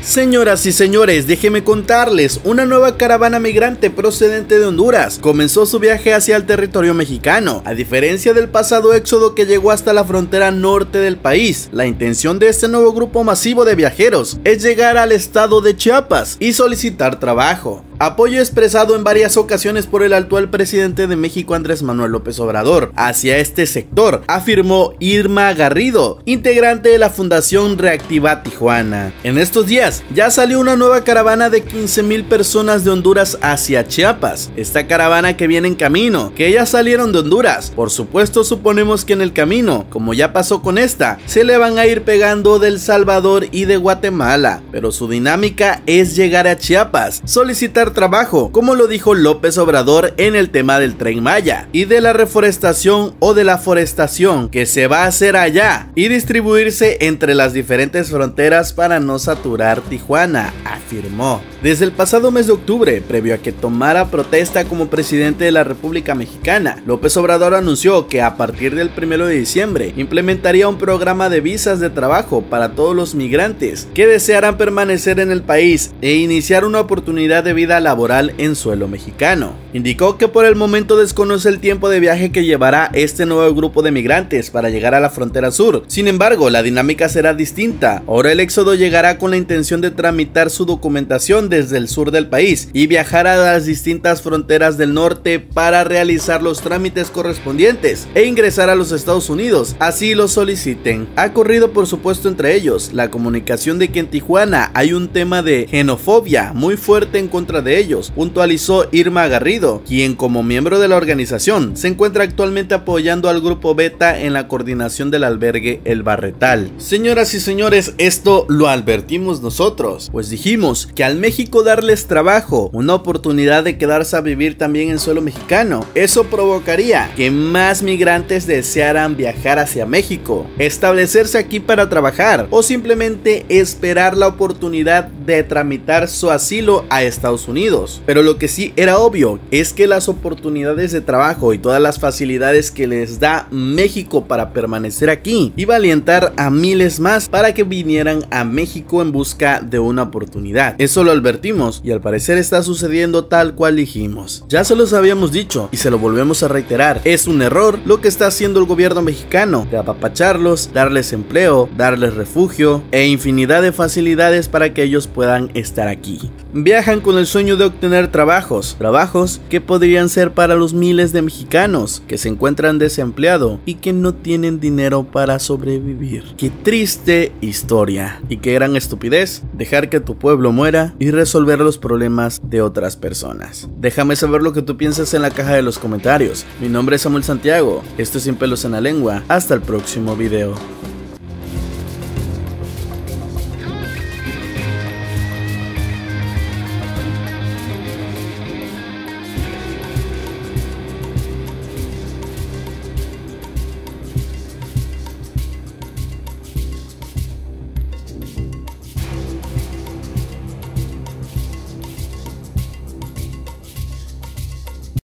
Señoras y señores, déjenme contarles, una nueva caravana migrante procedente de Honduras comenzó su viaje hacia el territorio mexicano. A diferencia del pasado éxodo que llegó hasta la frontera norte del país, la intención de este nuevo grupo masivo de viajeros es llegar al estado de Chiapas y solicitar trabajo. Apoyo expresado en varias ocasiones por el actual presidente de México, Andrés Manuel López Obrador, hacia este sector, afirmó Irma Garrido, integrante de la Fundación Reactiva Tijuana. En estos días ya salió una nueva caravana de 15,000 personas de Honduras hacia Chiapas. Esta caravana que viene en camino, que ya salieron de Honduras, por supuesto suponemos que en el camino, como ya pasó con esta, se le van a ir pegando de El Salvador y de Guatemala, pero su dinámica es llegar a Chiapas, solicitar trabajo, como lo dijo López Obrador en el tema del Tren Maya y de la reforestación o de la forestación que se va a hacer allá y distribuirse entre las diferentes fronteras para no saturar Tijuana, afirmó. Desde el pasado mes de octubre, previo a que tomara protesta como presidente de la República Mexicana, López Obrador anunció que a partir del 1 de diciembre implementaría un programa de visas de trabajo para todos los migrantes que desearan permanecer en el país e iniciar una oportunidad de vida laboral en suelo mexicano. Indicó que por el momento desconoce el tiempo de viaje que llevará este nuevo grupo de migrantes para llegar a la frontera sur. Sin embargo, la dinámica será distinta. Ahora el éxodo llegará con la intención de tramitar su documentación desde el sur del país y viajar a las distintas fronteras del norte para realizar los trámites correspondientes e ingresar a los Estados Unidos, así lo soliciten. Ha corrido por supuesto entre ellos la comunicación de que en Tijuana hay un tema de xenofobia muy fuerte en contra de ellos, puntualizó Irma Garrido, quien como miembro de la organización se encuentra actualmente apoyando al grupo Beta en la coordinación del albergue El Barretal. Señoras y señores, esto lo advertimos nosotros, pues dijimos que al México darles trabajo, una oportunidad de quedarse a vivir también en suelo mexicano, eso provocaría que más migrantes desearan viajar hacia México, establecerse aquí para trabajar o simplemente esperar la oportunidad de tramitar su asilo a Estados Unidos. Pero lo que sí era obvio es que las oportunidades de trabajo y todas las facilidades que les da México para permanecer aquí iba a alentar a miles más para que vinieran a México en busca de una oportunidad. Eso lo advertimos y al parecer está sucediendo tal cual dijimos. Ya se los habíamos dicho y se lo volvemos a reiterar, es un error lo que está haciendo el gobierno mexicano de apapacharlos, darles empleo, darles refugio e infinidad de facilidades para que ellos puedan estar aquí. Viajan con el sueño de obtener trabajos que podrían ser para los miles de mexicanos que se encuentran desempleados y que no tienen dinero para sobrevivir. Qué triste historia y qué gran estupidez dejar que tu pueblo muera y resolver los problemas de otras personas. Déjame saber lo que tú piensas en la caja de los comentarios. Mi nombre es Samuel Santiago, esto es Sin Pelos en la Lengua. Hasta el próximo video.